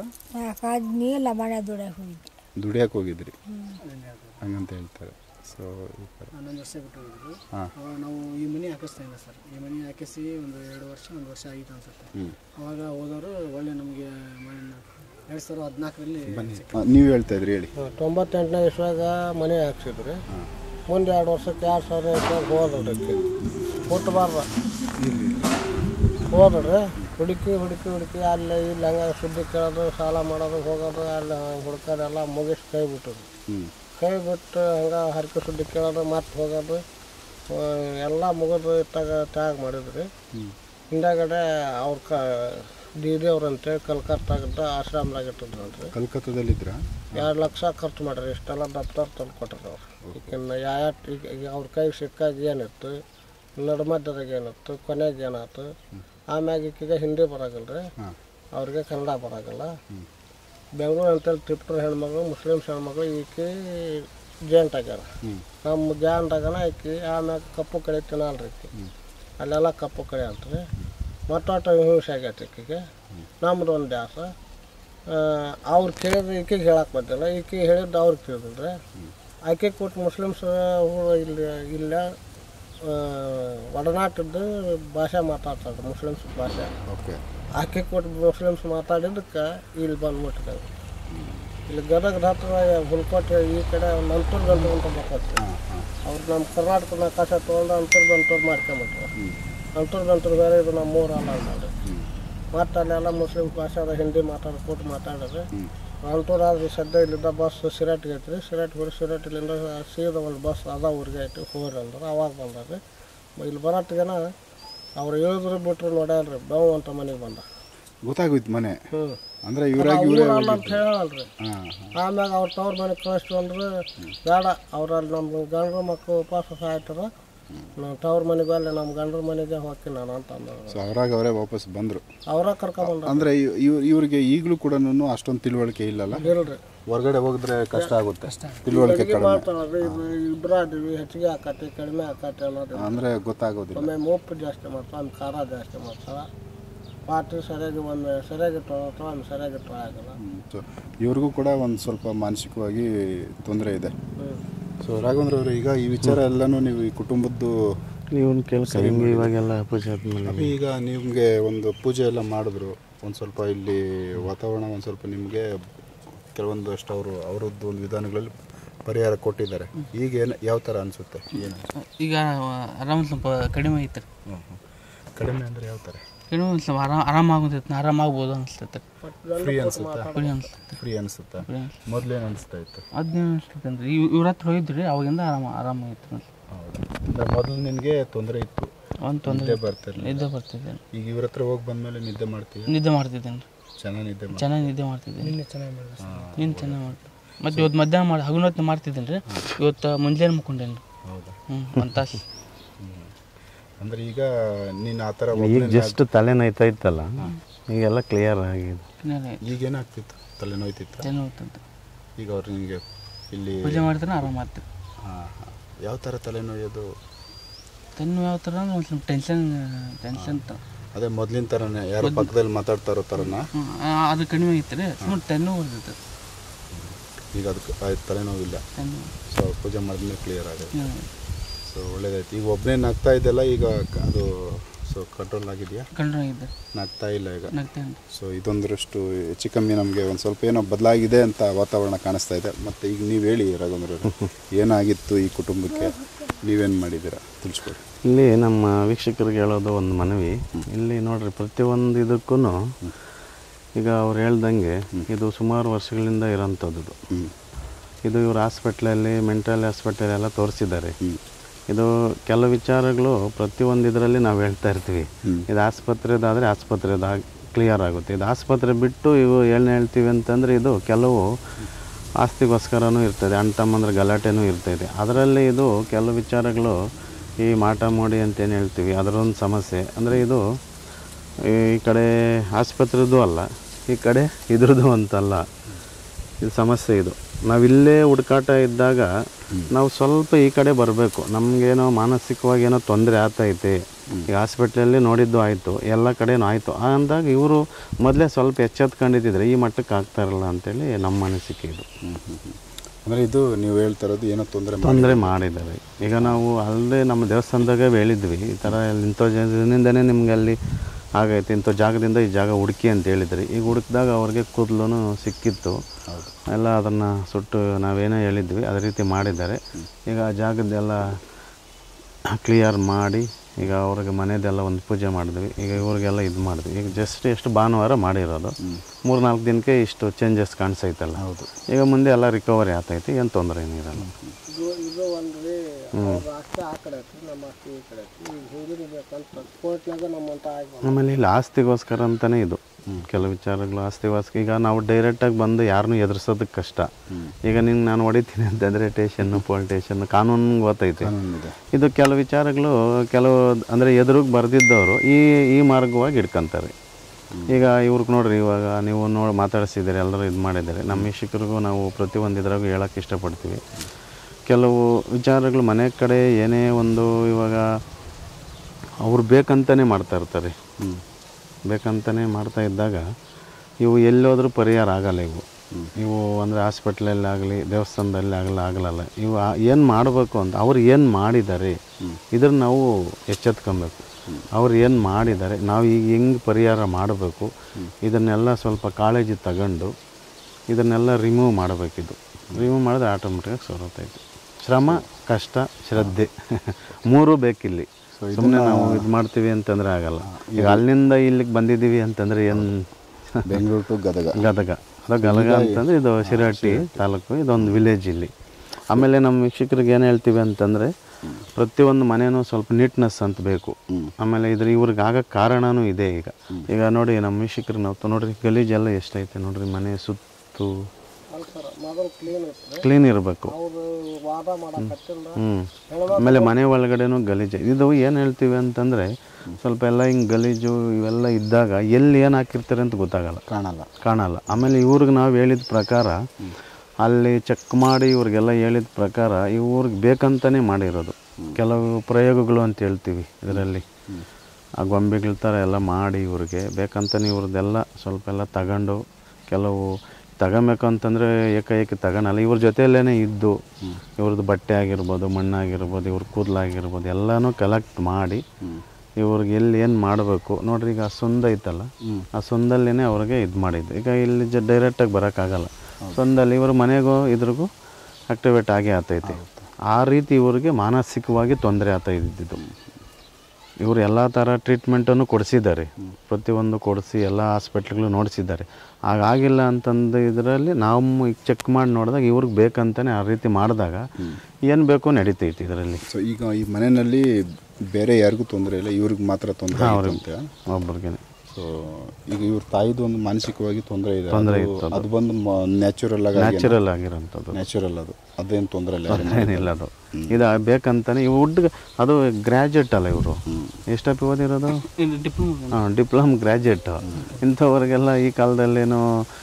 ದುಡಿಯಕ್ಕೆ ಹೋಗಿದ್ರಿ ಹಂಗಂತ ಹೇಳ್ತಾರೆ. ಸೊ ಈ ಥರ ಹನ್ನೊಂದು ವರ್ಷ ಬಿಟ್ಟು ಹೋಗಿದ್ರು. ಹಾಂ. ನಾವು ಈ ಮನೆ ಹಾಕಿಸ್ತಾ ಇಲ್ಲ ಸರ್. ಈ ಮನೆ ಹಾಕಿಸಿ ಒಂದು ಎರಡು ವರ್ಷ ಒಂದು ವರ್ಷ ಆಗಿತ್ತು ಅನ್ಸುತ್ತೆ. ಅವಾಗ ಹೋದವರು ಒಳ್ಳೆ ನಮಗೆ ಎರಡು ಸಾವಿರದ ಹದಿನಾಲ್ಕರಲ್ಲಿ ಬನ್ನಿ. ನೀವು ಹೇಳ್ತಾ ಇದ್ರಿ, ಹೇಳಿ. ತೊಂಬತ್ತೆಂಟನೇ ಇಸ್ವಾಗ ಮನೆ ಹಾಕ್ಸಿದ್ರಿ. ಮುಂದೆ ಎರಡು ವರ್ಷಕ್ಕೆ ಎರಡು ಸಾವಿರ ಇಸ್ವಾಗ ಹೋದ್ರಿ. ಹುಟ್ಟಬಾರ್ದ ಹೋದ್ರಿ. ಹುಡುಕಿ ಹುಡುಕಿ ಹುಡುಕಿ ಅಲ್ಲಿ ಇಲ್ಲಿ ಹಂಗೆ ಸುದ್ದಿ ಕೇಳೋದು, ಸಾಲ ಮಾಡೋದು, ಹೋಗೋದು, ಅಲ್ಲಿ ಹುಡ್ಕೋದೆಲ್ಲ ಮುಗಿಸಿ ಕೈ ಬಿಟ್ಟರು. ಕೈ ಬಿಟ್ಟು ಹಂಗೆ ಹರಕೆ ಸುದ್ದಿ ಕೇಳೋದು, ಮತ್ತೆ ಹೋಗೋದು ಎಲ್ಲ ಮುಗಿದು ಇತ್ತಾಗ ತ್ಯಾಗ ಮಾಡಿದ್ರಿ. ಹಿಂದಾಗಡೆ ಅವ್ರ ಕ ಡಿ ಡಿ ಅವ್ರು ಅಂತೇಳಿ ಕಲ್ಕತ್ತಾಗಿದ್ದ ಆಶ್ರಮದಾಗ ಇಟ್ಟಿದ್ರಲ್ರಿ. ಕಲ್ಕತ್ತಾದಲ್ಲಿದ್ರ ಎರಡು ಲಕ್ಷ ಖರ್ಚು ಮಾಡ್ರಿ, ಇಷ್ಟೆಲ್ಲ ದಪ್ತರ ತಂದು ಕೊಟ್ಟರು ಅವ್ರು. ಈಗಿನ ಯಾವ ಈಗ ಈಗ ಅವ್ರ ಕೈಗೆ ಸಿಕ್ಕಾಗ ಏನಿತ್ತು, ನಡುಮಧ್ಯದಾಗ ಏನಿತ್ತು, ಕೊನೆಗೆ ಏನಾಯ್ತು. ಆಮ್ಯಾಗ ಈಕಿಗೆ ಹಿಂದಿ ಬರೋಗಿಲ್ಲ ರೀ, ಅವ್ರಿಗೆ ಕನ್ನಡ ಬರೋಗಿಲ್ಲ. ಬೆಂಗಳೂರು ಅಂತೇಳಿ ಟಿಪ್ಟರ್ ಹೆಣ್ಮಗಳು, ಮುಸ್ಲಿಮ್ಸ್ ಹೆಣ್ಮಗಳು ಈಕಿ ಜೇಂಟ್ ಆಗ್ಯಾರ. ನಮ್ಮ ಜಾನ್ದಾಗನ ಈಕಿ ಆಮ್ಯಾಗ ಕಪ್ಪು ಕಡೆ ತಿನ್ನಲ್ರಿ ಈಕಿ, ಅಲ್ಲೆಲ್ಲ ಕಪ್ಪು ಕಡೆ ಅಂತ್ರಿ. ಮತ್ತೊಟ್ಟು ಹಿಂಸೆ ಆಗೈತೆ ಈಕಿಗೆ. ನಮ್ದು ಒಂದು ದ್ಯಾಸ ಅವ್ರು ಕೇಳಿದ್ರೆ ಈಕೆಗೆ ಹೇಳಕ್ಕೆ ಬಂದಿಲ್ಲ, ಈಕೆ ಹೇಳಿದ್ದು ಅವ್ರಿಗೆ ಕೇಳಿದ್ರು ರೀ. ಆಕೆ ಕೊಟ್ಟು ಮುಸ್ಲಿಮ್ಸ್ ಇಲ್ಲಿ ಇಲ್ಲ ಒಡನಾಟದ್ದು ಭಾಷೆ ಮಾತಾಡ್ತಾರೆ, ಮುಸ್ಲಿಮ್ಸ್ ಭಾಷೆ. ಆಕೆ ಕೊಟ್ಟು ಮುಸ್ಲಿಮ್ಸ್ ಮಾತಾಡಿದ್ದಕ್ಕೆ ಇಲ್ಲಿ ಬಂದ್ಬಿಟ್ಟಿದ್ದಾರೆ. ಇಲ್ಲಿ ಗದಗದ ಹತ್ರ ಹುಲ್ಕೋಟೆ ಈ ಕಡೆ ನಂತೂರು ಗಂಟು ಅಂತ ಬರ್ತೈತಿ. ಅವ್ರು ನಮ್ಮ ಕರ್ನಾಟಕದ ಆಕಾಶ ತೊಗೊಂಡು ಅಂತೂರು ಗಂಟೂರು ಮಾಡ್ಕೊಂಬಿಟ್ರು. ಅಂತೂರು ಗಂಟೂರು ಬೇರೆ, ಇದು ನಮ್ಮ ಮೂರು ಅಲ್ಲ ಮಾಡಿ. ಮತ್ತು ಅಲ್ಲೆಲ್ಲ ಮುಸ್ಲಿಮ್ ಭಾಷೆ ಹಿಂದಿ ಮಾತಾಡಿ ಕೊಟ್ಟು ಮಾತಾಡಿದ್ರೆ ಅಂತೂರು ಆದ್ರೆ ಸದ್ಯ ಇಲ್ಲಿದ್ದ ಬಸ್ ಸಿರಾಟಿಗೆ ಐತ್ರಿ. ಸಿರಾಟಿ ಹೋಗಿ ಸಿರಾಟಿಲಿಂದ ಸೀದಾ ಒಂದು ಬಸ್ ಅದ ಊರಿಗೆ ಐತಿ ಹೋಗ್ರಿ ಅಂದ್ರೆ ಅವಾಗ ಬಂದಾರ್ರಿ. ಇಲ್ಲಿ ಬರೋಟ್ಟು ಜನ ಅವ್ರು ಹೇಳಿದ್ರು ಬಿಟ್ರು ನೋಡ್ಯಾಲ್ರಿ, ಬೇವು ಅಂತ ಮನೆಗೆ ಬಂದ ಗೊತ್ತಾಗೋಯ್ತು ಮನೆ. ಹ್ಞೂ ಅಂದ್ರೆ ಇವರಾಗಿ ಊರಲ್ಲ ಅಂತ ಹೇಳಲ್ರಿ. ಆಮ್ಯಾಗ ಅವ್ರ ತವ್ರ ಮನೆಗೆ ಕಳಿಸ್ತು ಅಂದ್ರೆ ಬೇಡ, ಅವ್ರಲ್ಲಿ ನಮ್ಮ ಗಂಡ್ರ ಮಕ್ಕಳು ಉಪವಾಸ ಸಾಯ್ತಾರ, ನಾವು ತವ್ರ ಮನೆಗೆ ಅಲ್ಲಿ ನಮ್ಮ ಗಂಡ್ರ ಮನೆಗೆ ಹೋಗ್ತೀನಿ ನಾನು ಅಂತ ಅಂದ್ರು. ಸೊ ಅವರಾಗ ಅವರೇ ವಾಪಸ್ ಬಂದರು. ಅವರ ಕರ್ಕೊಂಡ್ಬಂದ. ಅಂದರೆ ಇವ್ ಇವ್ರಿಗೆ ಈಗಲೂ ಕೂಡ ಅಷ್ಟೊಂದು ತಿಳುವಳಿಕೆ ಇಲ್ಲಲ್ಲ. ಇಲ್ರಿ, ಹೊರಗಡೆ ಹೋಗಿದ್ರೆ ಕಷ್ಟ ಆಗುತ್ತೆ, ತಿಳುವಳಿಕೆ ಕಡಿಮೆ ಮಾಡ್ತಾಳ್ರಿ. ಇಬ್ಬರಾದಿವಿ, ಹೆಚ್ಚಿಗೆ ಹಾಕತಿ ಕಡಿಮೆ ಹಾಕತಿ ಅನ್ನೋದು ಅಂದರೆ ಗೊತ್ತಾಗೋದಿಲ್ಲ. ಒಮ್ಮೆ ಮೂಪು ಜಾಸ್ತಿ ಮಾಡ್ತಾಳೆ, ಒಮ್ಮೆ ಖಾರ ಜಾಸ್ತಿ ಮಾಡ್ತಾಳೆ. ಪಾತ್ರೆ ಸರಿಯಾಗಿ ಒಮ್ಮೆ ಸರಿಯಾಗಿ ತೊಗೊಳ್ತಾಳೆ, ಒಮ್ಮೆ ಸರಿಯಾಗಿ ತೊಗೊಳಾಗಲ್ಲ. ಸೊ ಇವ್ರಿಗೂ ಕೂಡ ಒಂದು ಸ್ವಲ್ಪ ಮಾನಸಿಕವಾಗಿ ತೊಂದರೆ ಇದೆ. ಸೊ ರಾಘವೇಂದ್ರ ಅವರು, ಈಗ ಈ ವಿಚಾರ ಎಲ್ಲನೂ ನೀವು ಈ ಕುಟುಂಬದ್ದು ನೀವು ಕೆಲಸ ಇವಾಗೆಲ್ಲ ಪೂಜೆ ಆದ್ಮೇಲೆ ಈಗ ನಿಮಗೆ ಒಂದು ಪೂಜೆ ಎಲ್ಲ ಮಾಡಿದ್ರು, ಒಂದು ಸ್ವಲ್ಪ ಇಲ್ಲಿ ವಾತಾವರಣ ಒಂದು ಸ್ವಲ್ಪ ನಿಮಗೆ ಕೆಲವೊಂದಷ್ಟು ಅವರು ಅವರದ್ದು ಒಂದು ವಿಧಾನಗಳಲ್ಲಿ ಪರಿಹಾರ ಕೊಟ್ಟಿದ್ದಾರೆ. ಈಗ ಏನು ಯಾವ ಥರ ಅನಿಸುತ್ತೆ? ಏನು ಈಗ ಆರಾಮ ಸ್ವಲ್ಪ ಕಡಿಮೆ ಐತೆ. ಕಡಿಮೆ ಅಂದರೆ ಯಾವ ಥರ? ಕಡಿಮೆ ಒಂದು ಸ್ವಲ್ಪ ಆರಾಮ ಆರಾಮಾಗೋದೈತೆ, ಆರಾಮಾಗ್ಬೋದು ಅನಿಸ್ತೈತೆ. ಫ್ರೀ ಅನಿಸುತ್ತಾ? ಫ್ರೀ ಅನಿಸ್ತೈತೆ. ಫ್ರೀ ಅನಿಸುತ್ತಾ? ಮೊದಲೇನು ಅನಿಸ್ತಾ ಇತ್ತು? ಅದೇನು ಅನಿಸ್ತೈತೆ ಅಂದ್ರೆ ಇವ್ರ ಹತ್ರ ಹೋಗಿದ್ರಿ, ಅವಾಗಿಂದ ಆರಾಮ ಆರಾಮಾಗಿತ್ತು. ಹೌದು, ಅಂದರೆ ಮೊದಲು ನಿನಗೆ ತೊಂದರೆ ಇತ್ತು, ಒಂದು ತೊಂದರೆ ಬರ್ತಿರಲಿಲ್ಲ. ನಿದ್ದೆ ಬರ್ತಿದ್ದೇನೆ. ಈಗ ಇವ್ರ ಹತ್ರ ಹೋಗಿ ಬಂದಮೇಲೆ ನಿದ್ದೆ ಮಾಡ್ತೀವಿ? ನಿದ್ದೆ ಮಾಡ್ತಿದ್ದೇನೆ ರೀ, ಚೆನ್ನಾಗಿ ನಿದ್ದೆ ಮಾಡಿ ಚೆನ್ನಾಗಿ ನಿದ್ದೆ ಮಾಡ್ತಿದ್ದೇನೆ. ನಿನ್ನೆ ಚೆನ್ನಾಗಿ ಮಾಡಿ ನೀನು ಚೆನ್ನಾಗಿ ಮಾಡ್ತೀನಿ. ಮತ್ತು ಇವತ್ತು ಮಧ್ಯಾಹ್ನ ಮಾಡಿ ಹಗುನೊತ್ತು ಮಾಡ್ತಿದ್ದೇನೆ ರೀ, ಇವತ್ತು ಮುಂಜಾನೆ ಮುಕ್ಕೊಂಡೇನೆ ರೀ. ಹೌದಾ? ಹ್ಞೂ ಒಂದು ತಾಸು. ಅಂದರೆ ಈಗ ನೀನು ಆ ಥರ ಈಗ ಜಸ್ಟ್ ತಲೆನೋಯ್ತಾ ಇತ್ತಲ್ಲ, ಈಗೆಲ್ಲ ಕ್ಲಿಯರ್ ಆಗಿದೆ. ಈಗೇನಾಗ್ತಿತ್ತು? ತಲೆ ನೋಯ್ತಿತ್ತು? ತಲೆ ನೋಯ್ತಂತ. ಈಗ ಅವ್ರು ನಿಮಗೆ ಇಲ್ಲಿ ಪೂಜೆ ಮಾಡ್ತಾರೆ, ಆರಾಮ ಆಗ್ತದೆ. ಹಾಂ ಹಾಂ. ಯಾವ ಥರ ತಲೆನೋಯೋದು? ತಲೆನೋವು ಯಾವ ಥರ ಅಂದ್ರೆ ಒಂದು ಸ್ವಲ್ಪ ಟೆನ್ಷನ್ ಟೆನ್ಷನ್ ತ ಅದೇ ಮೊದಲಿನ ಥರನೇ, ಯಾರು ಪಕ್ಕದಲ್ಲಿ ಮಾತಾಡ್ತಾ ಇರೋ ಥರನ? ಅದು ಕಡಿಮೆ ಆಗಿತ್ತು ರೀ, ಸುಮ್ಮನೆ ತಲೆನೋವು ಬರ್ತೈತೆ. ಈಗ ಅದಕ್ಕೆ ಆಯ್ತು, ತಲೆನೋವಿಲ್ಲ. ಸೊ ಪೂಜೆ ಮಾಡಿದ್ಮೇಲೆ ಕ್ಲಿಯರ್ ಆಗುತ್ತೆ. ಸೊ ಒಳ್ಳೇದಾಯ್ತು. ಈಗ ಒಬ್ಬನೇ ನಗ್ತಾ ಇದೆಯಲ್ಲ, ಈಗ ಅದು ಸೊ ಕಂಟ್ರೋಲ್ ಆಗಿದೆಯಾ? ಕಂಟ್ರೋಲ್ ಆಗಿದೆ, ನಗ್ತಾ ಇಲ್ಲ ಈಗ. ನಗ್ತಾ. ಸೊ ಇದೊಂದರಷ್ಟು ಹೆಚ್ಚು ಕಮ್ಮಿ ನಮಗೆ ಒಂದು ಸ್ವಲ್ಪ ಏನೋ ಬದಲಾಗಿದೆ ಅಂತ ವಾತಾವರಣ ಕಾಣಿಸ್ತಾ ಇದೆ. ಮತ್ತು ಈಗ ನೀವು ಹೇಳಿ ರಾಘವೇಂದ್ರ ಅವರು, ಏನಾಗಿತ್ತು ಈ ಕುಟುಂಬಕ್ಕೆ, ನೀವೇನು ಮಾಡಿದ್ದೀರಾ ತಿಳಿಸ್ಕೊಡಿ. ಇಲ್ಲಿ ನಮ್ಮ ವೀಕ್ಷಕರಿಗೆ ಹೇಳೋದು ಒಂದು ಮನವಿ, ಇಲ್ಲಿ ನೋಡ್ರಿ ಪ್ರತಿಯೊಂದು ಇದಕ್ಕೂ ಈಗ ಅವ್ರು ಹೇಳ್ದಂಗೆ ಇದು ಸುಮಾರು ವರ್ಷಗಳಿಂದ ಇರೋಂಥದ್ದು. ಇದು ಇವ್ರ ಹಾಸ್ಪಿಟ್ಲಲ್ಲಿ ಮೆಂಟಲ್ ಹಾಸ್ಪಿಟಲೆಲ್ಲ ತೋರಿಸಿದ್ದಾರೆ. ಇದು ಕೆಲವು ವಿಚಾರಗಳು ಪ್ರತಿಯೊಂದು ಇದರಲ್ಲಿ ನಾವು ಹೇಳ್ತಾ ಇರ್ತೀವಿ, ಇದು ಆಸ್ಪತ್ರೆದಾದರೆ ಆಸ್ಪತ್ರೆದ ಕ್ಲಿಯರ್ ಆಗುತ್ತೆ. ಇದು ಆಸ್ಪತ್ರೆ ಬಿಟ್ಟು ಇವು ಏನು ಹೇಳ್ತೀವಿ ಅಂತಂದರೆ ಇದು ಕೆಲವು ಆಸ್ತಿಗೋಸ್ಕರನೂ ಇರ್ತದೆ, ಅಣ್ತಮ್ಮಂದ್ರೆ ಗಲಾಟೆನೂ ಇರ್ತದೆ. ಅದರಲ್ಲಿ ಇದು ಕೆಲವು ವಿಚಾರಗಳು ಈ ಮಾಟ ಮೋಡಿ ಅಂತೇನು ಹೇಳ್ತೀವಿ ಅದರೊಂದು ಸಮಸ್ಯೆ. ಅಂದರೆ ಇದು ಈ ಕಡೆ ಆಸ್ಪತ್ರೆದು ಅಲ್ಲ, ಈ ಕಡೆ ಇದ್ರದ್ದು ಅಂತಲ್ಲ, ಇದು ಸಮಸ್ಯೆ. ಇದು ನಾವಿಲ್ಲೇ ಹುಡುಕಾಟ ಇದ್ದಾಗ ನಾವು ಸ್ವಲ್ಪ ಈ ಕಡೆ ಬರಬೇಕು. ನಮಗೇನೋ ಮಾನಸಿಕವಾಗಿ ಏನೋ ತೊಂದರೆ ಆಗ್ತೈತೆ, ಈಗ ಹಾಸ್ಪಿಟ್ಲಲ್ಲಿ ನೋಡಿದ್ದು ಆಯಿತು, ಎಲ್ಲ ಕಡೆನೂ ಆಯಿತು ಅಂದಾಗ ಇವರು ಮೊದಲೇ ಸ್ವಲ್ಪ ಎಚ್ಚೆತ್ಕೊಂಡಿದ್ದರೆ ಈ ಮಟ್ಟಕ್ಕೆ ಆಗ್ತಾರಲ್ಲ ಅಂತೇಳಿ ನಮ್ಮ ಅನಿಸಿಕೆ. ಇದು ಅಂದರೆ ಇದು ನೀವು ಹೇಳ್ತಾ ಇರೋದು ಏನೋ ತೊಂದರೆ ತೊಂದರೆ ಮಾಡಿದ್ದಾರೆ. ಈಗ ನಾವು ಅಲ್ಲೇ ನಮ್ಮ ದೇವಸ್ಥಾನದಾಗ ಹೇಳಿದ್ವಿ, ಈ ಥರ ಇಂಥ ಜನದಿಂದನೇ ನಿಮ್ಗೆ ಅಲ್ಲಿ ಆಗೈತೆ, ಇಂಥ ಜಾಗದಿಂದ ಈ ಜಾಗ ಹುಡುಕಿ ಅಂತ ಹೇಳಿದ್ರಿ. ಈಗ ಹುಡುಕಿದಾಗ ಅವ್ರಿಗೆ ಕೂದಲು ಸಿಕ್ಕಿತ್ತು, ಎಲ್ಲ ಅದನ್ನು ಸುಟ್ಟು ನಾವೇನೋ ಹೇಳಿದ್ವಿ ಅದೇ ರೀತಿ ಮಾಡಿದ್ದಾರೆ. ಈಗ ಆ ಜಾಗದ್ದೆಲ್ಲ ಕ್ಲಿಯರ್ ಮಾಡಿ ಈಗ ಅವ್ರಿಗೆ ಮನೆಯದೆಲ್ಲ ಒಂದು ಪೂಜೆ ಮಾಡಿದ್ವಿ. ಈಗ ಇವ್ರಿಗೆಲ್ಲ ಇದು ಮಾಡಿದ್ವಿ. ಈಗ ಜಸ್ಟ್ ಎಷ್ಟು ಭಾನುವಾರ ಮಾಡಿರೋದು, ಮೂರು ನಾಲ್ಕು ದಿನಕ್ಕೆ ಇಷ್ಟು ಚೇಂಜಸ್ ಕಾಣಿಸೈತಲ್ಲ. ಹೌದು, ಈಗ ಮುಂದೆ ಎಲ್ಲ ರಿಕವರಿ ಆಗ್ತೈತಿ, ಏನು ತೊಂದರೆ ಏನಿರಲ್ಲ. ಇದು ಒಂದು ಅವ್ರ ಆಸ್ತಿ ಆ ಕಡೆ ಐತಿ, ನಮ್ಮ ಆಸ್ತಿ ಈ ಕಡೆ ಐತಿ. ಈಗ ಹಿಂದಿನ ಬೇಕಂತ ಕೋರ್ಟ್ನಾಗ ನಮ್ಮಂತ ಆಗಿ ಆಮೇಲೆ ಇಲ್ಲಿ ಆಸ್ತಿಗೋಸ್ಕರ ಅಂತಲೇ ಇದು ಕೆಲವು ವಿಚಾರಗಳು ಆಸ್ತಿಗೋಸ್ಕರ. ಈಗ ನಾವು ಡೈರೆಕ್ಟಾಗಿ ಬಂದು ಯಾರನ್ನೂ ಎದುರಿಸೋದಕ್ಕೆ ಕಷ್ಟ. ಈಗ ನಿಂಗೆ ನಾನು ಹೊಡಿತೀನಿ ಅಂತಂದರೆ ಟೇಷನ್ನು ಪೋಲ್ ಟೇಷನ್ನು ಕಾನೂನು ಗೊತ್ತೈತೆ. ಇದು ಕೆಲವು ವಿಚಾರಗಳು ಕೆಲವು ಅಂದರೆ ಎದುರಿಗೆ ಬರೆದಿದ್ದವರು ಈ ಈ ಮಾರ್ಗವಾಗಿ ಇಟ್ಕೊಂತಾರೆ. ಈಗ ಇವ್ರಿಗೆ ನೋಡ್ರಿ, ಇವಾಗ ನೀವು ನೋಡಿ ಮಾತಾಡಿಸಿದ್ದೀರಿ, ಎಲ್ಲರೂ ಇದು ಮಾಡಿದ್ದಾರೆ. ನಮ್ಮ ಶಿಕ್ಷಕರಿಗೂ ನಾವು ಪ್ರತಿಯೊಂದು ಇದ್ರಾಗೂ ಹೇಳೋಕ್ಕೆ ಇಷ್ಟಪಡ್ತೀವಿ. ಕೆಲವು ವಿಚಾರಗಳು ಮನೆ ಕಡೆ ಏನೇ ಒಂದು ಇವಾಗ ಅವ್ರು ಬೇಕಂತಲೇ ಮಾಡ್ತಾ ಇರ್ತಾರೆ. ಬೇಕಂತಲೇ ಮಾಡ್ತಾ ಇದ್ದಾಗ ಇವು ಎಲ್ಲೋದ್ರೂ ಪರಿಹಾರ ಆಗಲ್ಲ. ಇವು ಇವು ಅಂದರೆ ಹಾಸ್ಪಿಟ್ಲಲ್ಲಿ ಆಗಲಿ ದೇವಸ್ಥಾನದಲ್ಲಿ ಆಗಲ್ಲ ಆಗಲ್ಲ ಇವು ಏನು ಮಾಡಬೇಕು ಅಂತ ಅವ್ರು ಏನು ಮಾಡಿದ್ದಾರೆ ಇದ್ರ ನಾವು ಎಚ್ಚೆತ್ಕೊಬೇಕು. ಅವ್ರು ಏನು ಮಾಡಿದ್ದಾರೆ, ನಾವು ಈಗ ಹೆಂಗೆ ಪರಿಹಾರ ಮಾಡಬೇಕು, ಇದನ್ನೆಲ್ಲ ಸ್ವಲ್ಪ ಕಾಳಜಿ ತಗೊಂಡು ಇದನ್ನೆಲ್ಲ ರಿಮೂವ್ ಮಾಡಬೇಕಿದು. ರಿಮೂವ್ ಮಾಡಿದ್ರೆ ಆಟೋಮೆಟಿಕಾಗಿ ಸೋರುತ್ತೈತೆ. ಶ್ರಮ, ಕಷ್ಟ, ಶ್ರದ್ಧೆ ಮೂರೂ ಬೇಕಿಲ್ಲಿ. ಸುಮ್ಮನೆ ನಾವು ಇದು ಮಾಡ್ತೀವಿ ಅಂತಂದರೆ ಆಗಲ್ಲ. ಈಗ ಅಲ್ಲಿಂದ ಇಲ್ಲಿಗೆ ಬಂದಿದ್ದೀವಿ ಅಂತಂದರೆ ಏನು, ಬೆಂಗಳೂರು ಟು ಗದಗ ಗದಗ ಅದು ಗದಗ ಅಂತಂದರೆ ಇದು ಶಿರಹಟ್ಟಿ ತಾಲೂಕು, ಇದೊಂದು ವಿಲೇಜ್ ಇಲ್ಲಿ. ಆಮೇಲೆ ನಮ್ಮ ವೀಕ್ಷಕರಿಗೆ ಏನು ಹೇಳ್ತೀವಿ ಅಂತಂದರೆ ಪ್ರತಿಯೊಂದು ಮನೆಯೂ ಸ್ವಲ್ಪ ನೀಟ್ನೆಸ್ ಅಂತ ಬೇಕು. ಆಮೇಲೆ ಇದ್ರ ಇವ್ರಿಗೆ ಆಗೋ ಕಾರಣವೂ ಇದೆ. ಈಗ ಈಗ ನೋಡಿ ನಮ್ಮ ವೀಕ್ಷಕರು ನಾವು ನೋಡ್ರಿ ಗಲೀಜೆಲ್ಲ ಎಷ್ಟೈತೆ ನೋಡ್ರಿ. ಮನೆ ಸುತ್ತು ಕ್ಲೀನ್ ಇರಬೇಕು. ಹ್ಞೂ ಆಮೇಲೆ ಮನೆ ಒಳಗಡೆನೂ ಗಲೀಜು. ಇದು ಏನು ಹೇಳ್ತೀವಿ ಅಂತಂದರೆ ಸ್ವಲ್ಪ ಎಲ್ಲ ಹಿಂಗೆ ಗಲೀಜು ಇವೆಲ್ಲ ಇದ್ದಾಗ ಎಲ್ಲಿ ಏನು ಹಾಕಿರ್ತಾರೆ ಅಂತ ಗೊತ್ತಾಗಲ್ಲ, ಕಾಣಲ್ಲ ಕಾಣಲ್ಲ ಆಮೇಲೆ ಇವ್ರಿಗೆ ನಾವು ಹೇಳಿದ ಪ್ರಕಾರ ಅಲ್ಲಿ ಚೆಕ್ ಮಾಡಿ ಇವ್ರಿಗೆಲ್ಲ ಹೇಳಿದ ಪ್ರಕಾರ ಇವ್ರಿಗೆ ಬೇಕಂತಲೇ ಮಾಡಿರೋದು. ಕೆಲವು ಪ್ರಯೋಗಗಳು ಅಂತ ಹೇಳ್ತೀವಿ ಇದರಲ್ಲಿ, ಆ ಗೊಂಬೆಗಳ ಥರ ಎಲ್ಲ ಮಾಡಿ ಇವ್ರಿಗೆ ಬೇಕಂತಲೇ ಇವ್ರದ್ದೆಲ್ಲ ಸ್ವಲ್ಪ ಎಲ್ಲ ತಗೊಂಡು ಕೆಲವು ತಗೊಬೇಕು ಅಂತಂದರೆ ಏಕಾಏಕಿ ತಗೊಳಲ್ಲ. ಇವ್ರ ಜೊತೆಯಲ್ಲೇ ಇದ್ದು ಇವ್ರದ್ದು ಬಟ್ಟೆ ಆಗಿರ್ಬೋದು, ಮಣ್ಣಾಗಿರ್ಬೋದು, ಇವ್ರ ಕೂದಲಾಗಿರ್ಬೋದು ಎಲ್ಲನೂ ಕಲೆಕ್ಟ್ ಮಾಡಿ ಇವ್ರಿಗೆ ಎಲ್ಲಿ ಏನು ಮಾಡಬೇಕು ನೋಡ್ರಿ. ಈಗ ಆ ಸೊಂದ ಐತಲ್ಲ, ಆ ಸೊಂದಲ್ಲೇ ಅವ್ರಿಗೆ ಇದು ಮಾಡಿದ್ದು. ಈಗ ಇಲ್ಲಿ ಜ ಡೈರೆಕ್ಟಾಗಿ ಬರೋಕ್ಕಾಗಲ್ಲ. ಸೊಂದಲ್ಲಿ ಇವ್ರ ಮನೆಗೂ ಇದ್ರಿಗೂ ಆಕ್ಟಿವೇಟ್ ಆಗೇ ಆಗ್ತೈತಿ. ಆ ರೀತಿ ಇವ್ರಿಗೆ ಮಾನಸಿಕವಾಗಿ ತೊಂದರೆ ಆಗ್ತಾ ಇದ್ದಿದ್ದು. ಇವರು ಎಲ್ಲ ಥರ ಟ್ರೀಟ್ಮೆಂಟನ್ನು ಕೊಡಿಸಿದ್ದಾರೆ, ಪ್ರತಿಯೊಂದು ಕೊಡಿಸಿ ಎಲ್ಲ ಹಾಸ್ಪಿಟ್ಲ್ಗಳು ನೋಡಿಸಿದ್ದಾರೆ. ಹಾಗಾಗಿಲ್ಲ ಅಂತಂದು ಇದರಲ್ಲಿ ನಾವು ಈಗ ಚೆಕ್ ಮಾಡಿ ನೋಡಿದಾಗ ಇವ್ರಿಗೆ ಬೇಕಂತಲೇ ಆ ರೀತಿ ಮಾಡಿದಾಗ ಏನು ಬೇಕೋ ನಡೀತೈತಿ ಇದರಲ್ಲಿ. ಸೊ ಈಗ ಈ ಮನೆಯಲ್ಲಿ ಬೇರೆ ಯಾರಿಗೂ ತೊಂದರೆ ಇಲ್ಲ, ಇವ್ರಿಗೆ ಮಾತ್ರ ತೊಂದರೆ ಆಗುತ್ತೆ ಒಬ್ರಿಗೆ. ಸೊ ಈಗ ಇವ್ರ ತಾಯಿದು ಒಂದು ಮಾನಸಿಕವಾಗಿ ತೊಂದರೆ ಇದೆ, ತೊಂದರೆ ಅದು ಬಂದು ನ್ಯಾಚುರಲ್ ಆಗಿ ನ್ಯಾಚುರಲ್ ಆಗಿರೋಂಥದ್ದು, ನ್ಯಾಚುರಲ್ ಅದು ಅದೇನು ತೊಂದರೆ ಇಲ್ಲ, ಏನಿಲ್ಲ. ಅದು ಇದು ಬೇಕಂತಾನೆ ಇವು ಹುಡ್ಗ ಅದು ಗ್ರ್ಯಾಜುಯೇಟ್ ಅಲ್ಲ ಇವರು. ಎಷ್ಟಪ್ಪ ಓದಿರೋದು? ಹಾಂ, ಡಿಪ್ಲೊಮ್ ಗ್ರ್ಯಾಜುಯೇಟ್. ಇಂಥವ್ರಿಗೆಲ್ಲ ಈ ಕಾಲದಲ್ಲೇನೋ